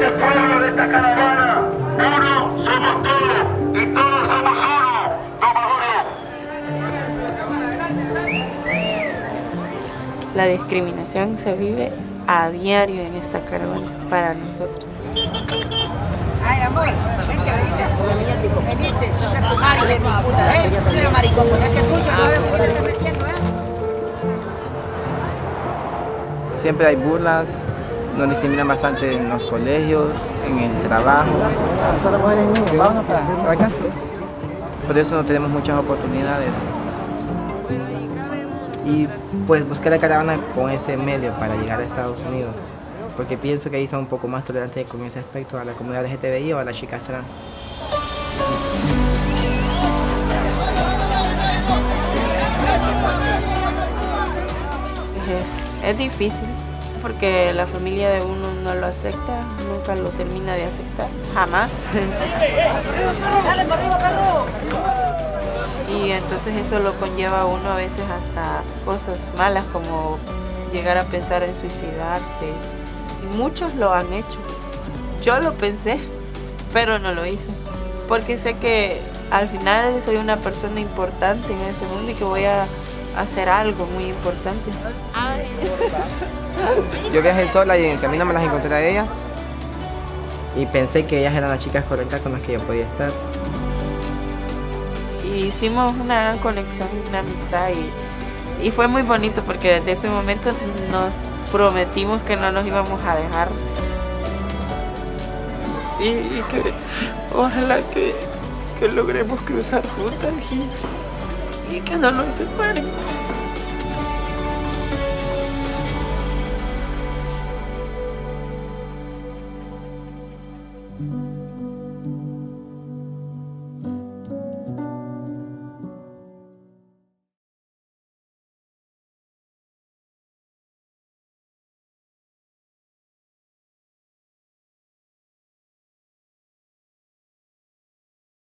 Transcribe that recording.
este pueblo, de esta caravana. Uno somos todos y todos somos uno. No más uno. La discriminación se vive a diario en esta caravana para nosotros. Ay, amor, vente ahorita. Venite, choca tu madre, hijo de puta, ¿eh? Mira, maricón, ponete que escucho, no ves que te estás metiendo, ¿eh? Siempre hay burlas, nos discriminan bastante en los colegios, en el trabajo. Nosotros mujeres y niños, vámonos para acá. Por eso no tenemos muchas oportunidades. Y pues busqué la caravana con ese medio para llegar a Estados Unidos, porque pienso que ahí son un poco más tolerantes con ese aspecto a la comunidad LGTBI o a las chicas trans. Es difícil porque la familia de uno no lo acepta, nunca lo termina de aceptar, jamás. Y entonces eso lo conlleva a uno a veces hasta cosas malas como llegar a pensar en suicidarse. Y muchos lo han hecho. Yo lo pensé, pero no lo hice. Porque sé que al final soy una persona importante en este mundo y que voy a hacer algo muy importante. Ay. Yo viajé sola y en el camino me las encontré a ellas y pensé que ellas eran las chicas correctas con las que yo podía estar. Y hicimos una gran conexión, una amistad y fue muy bonito porque desde ese momento nos prometimos que no nos íbamos a dejar. Y que ojalá que logremos cruzar juntas y que no nos separen. Thank you.